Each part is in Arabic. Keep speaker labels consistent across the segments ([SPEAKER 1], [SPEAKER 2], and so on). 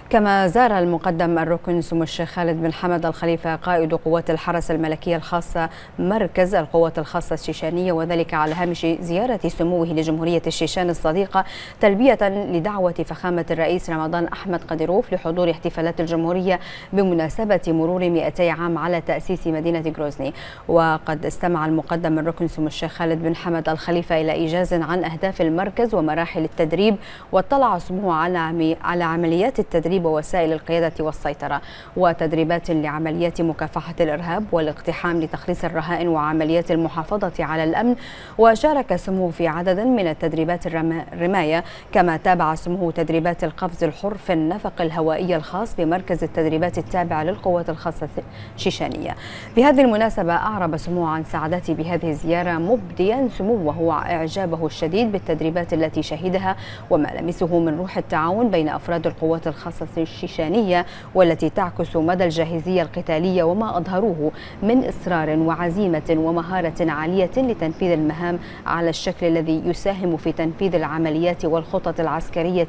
[SPEAKER 1] كما زار المقدم الركن سمو الشيخ خالد بن حمد الخليفة قائد قوات الحرس الملكية الخاصة مركز القوات الخاصة الشيشانية، وذلك على هامش زيارة سموه لجمهورية الشيشان الصديقة تلبية لدعوة فخامة الرئيس رمضان أحمد قديروف لحضور احتفالات الجمهورية بمناسبة مرور 200 عام على تأسيس مدينة غروزني. وقد استمع المقدم الركن سمو الشيخ خالد بن حمد الخليفة إلى إيجاز عن أهداف المركز ومراحل التدريب، واطلع سموه على عمليات التدريب ووسائل القيادة والسيطرة وتدريبات لعمليات مكافحة الإرهاب والاقتحام لتخليص الرهائن وعمليات المحافظة على الأمن. وشارك سموه في عدد من التدريبات الرماية، كما تابع سموه تدريبات القفز الحر في النفق الهوائي الخاص بمركز التدريبات التابع للقوات الخاصة الشيشانية. بهذه المناسبة أعرب سموه عن سعادته بهذه الزيارة، مبديا سموه إعجابه الشديد بالتدريبات التي شهدها وما لمسه من روح التعاون بين أفراد القوات الخاصة الشيشانية، والتي تعكس مدى الجاهزية القتالية وما أظهروه من إصرار وعزيمة ومهارة عالية لتنفيذ المهام على الشكل الذي يساهم في تنفيذ العمليات والخطط العسكرية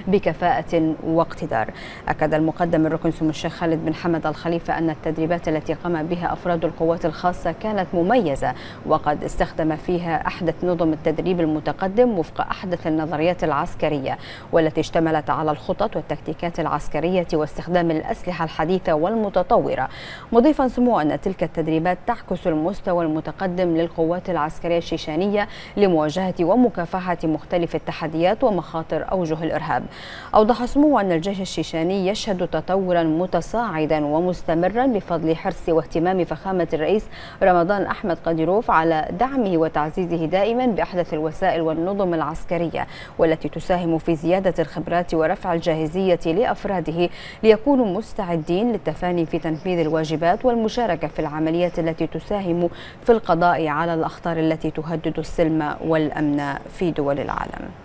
[SPEAKER 1] بكفاءة واقتدار. أكد المقدم الركن سمو الشيخ خالد بن حمد الخليفة أن التدريبات التي قام بها أفراد القوات الخاصة كانت مميزة، وقد استخدم فيها أحدث نظم التدريب المتقدم وفق أحدث النظريات العسكرية، والتي اشتملت على الخطط والتكتيكات العسكرية واستخدام الأسلحة الحديثة والمتطورة، مضيفا سموه أن تلك التدريبات تعكس المستوى المتقدم للقوات العسكرية الشيشانية لمواجهة ومكافحة مختلف التحديات ومخاطر أوجه الإرهاب. أوضح سموه أن الجيش الشيشاني يشهد تطورا متصاعدا ومستمرا بفضل حرص واهتمام فخامة الرئيس رمضان أحمد قديروف على دعمه وتعزيزه دائما بأحدث الوسائل والنظم العسكرية، والتي تساهم في زيادة الخبرات ورفع الجاهزية لأفراده ليكونوا مستعدين للتفاني في تنفيذ الواجبات والمشاركة في العمليات التي تساهم في القضاء على الأخطار التي تهدد السلم والأمن في دول العالم.